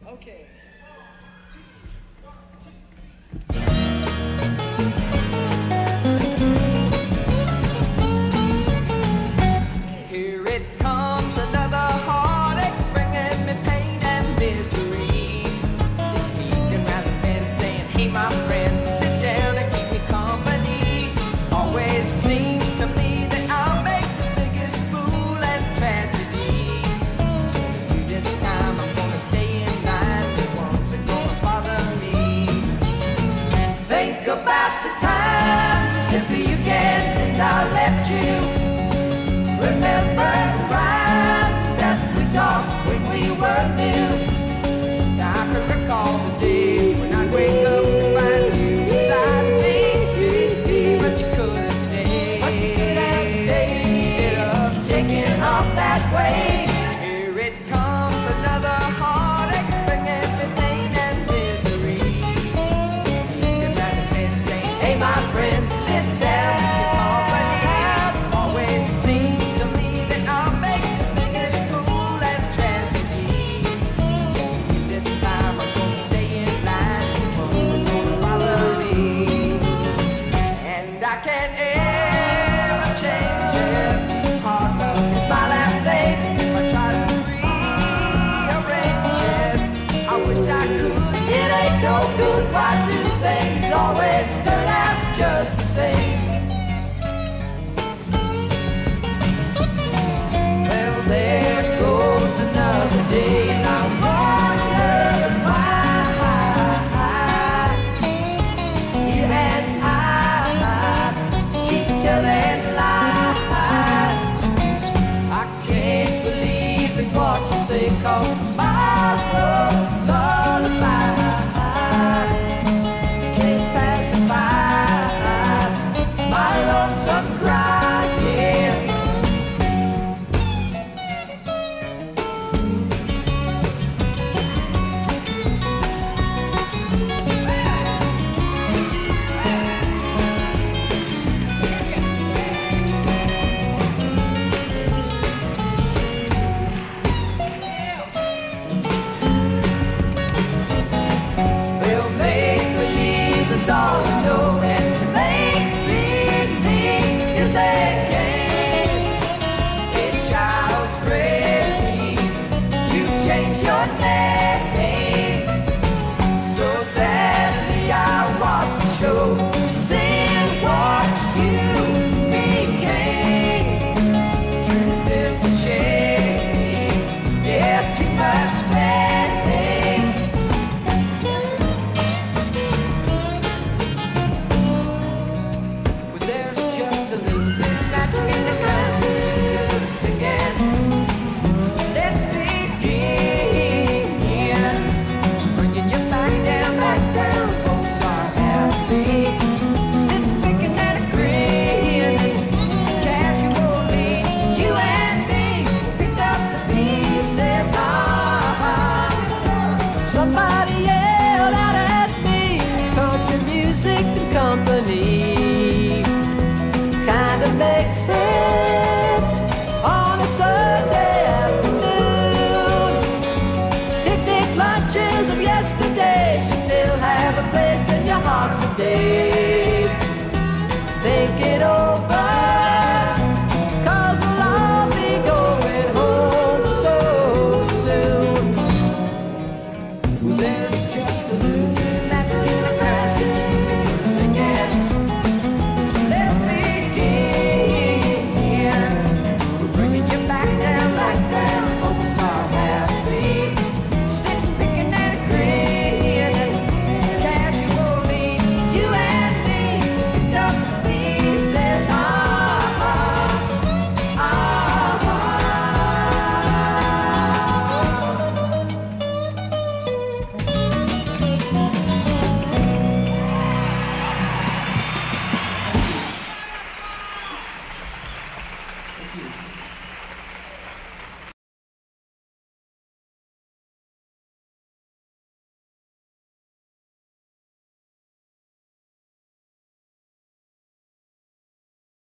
Okay. Here it comes, another heartache, bringing me pain and misery. It's speaking rather than saying, hey my friend, sit down and keep me company. Always seems to me that I'll make the biggest fool and tragedy. So this time I'm gonna stay in line, the ones that gonna bother me. Think about the times, if you can, and I'll let you remember the rhymes that we talked when we were new. Now I can recall the days when I'd wake up to find you beside me, but you couldn't stay. Instead of taking off that way, here it comes, another heartache, bringing me pain and misery. Speaking rather than saying, hey my friend, sit down. No good, why do things always turn out just the same? Well, there goes another day, and I wonder why you and I keep telling lies. I can't believe in what you say, 'cause tomorrow's gonna fly. Lonesome crying. Well, make believe is all you know, and to make is a game. A child's play. You change your name. So sadly I watch the show, seeing what you became. Truth is the shame. Yeah, too much pain. Somebody yelled out at me, country music and company kinda makes sense on a Sunday afternoon. Picnic lunches of yesterday should still have a place in your heart today. Think it over, 'cause we'll all be going home so soon. There's just a little bit that's in the country singing. So let's begin. We're bringing you back down. Folks are happy, sitting picking and agreeing. Casually, you and me picked up the pieces. Thank you.